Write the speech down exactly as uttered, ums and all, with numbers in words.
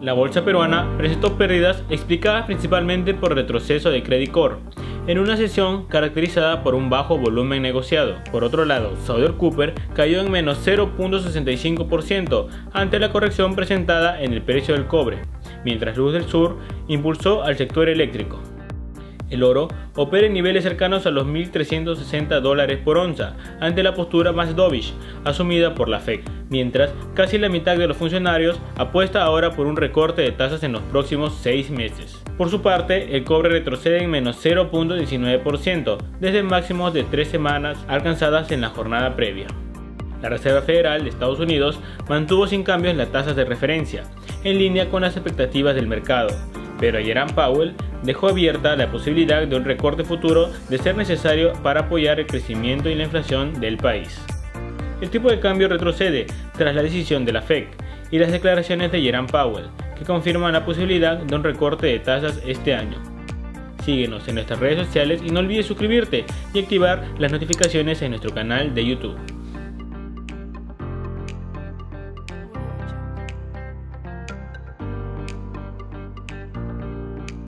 La bolsa peruana presentó pérdidas explicadas principalmente por retroceso de Credit Corp, en una sesión caracterizada por un bajo volumen negociado. Por otro lado, Southern Copper cayó en menos cero punto sesenta y cinco por ciento ante la corrección presentada en el precio del cobre, mientras Luz del Sur impulsó al sector eléctrico. El oro opera en niveles cercanos a los mil trescientos sesenta dólares por onza, ante la postura más dovish asumida por la Fed, mientras casi la mitad de los funcionarios apuesta ahora por un recorte de tasas en los próximos seis meses. Por su parte, el cobre retrocede en menos cero punto diecinueve por ciento desde máximos de tres semanas alcanzadas en la jornada previa. La Reserva Federal de Estados Unidos mantuvo sin cambios las tasas de referencia, en línea con las expectativas del mercado, pero Jerome Powell dejó abierta la posibilidad de un recorte futuro de ser necesario para apoyar el crecimiento y la inflación del país. El tipo de cambio retrocede tras la decisión de la Fed y las declaraciones de Jerome Powell, que confirman la posibilidad de un recorte de tasas este año. Síguenos en nuestras redes sociales y no olvides suscribirte y activar las notificaciones en nuestro canal de YouTube.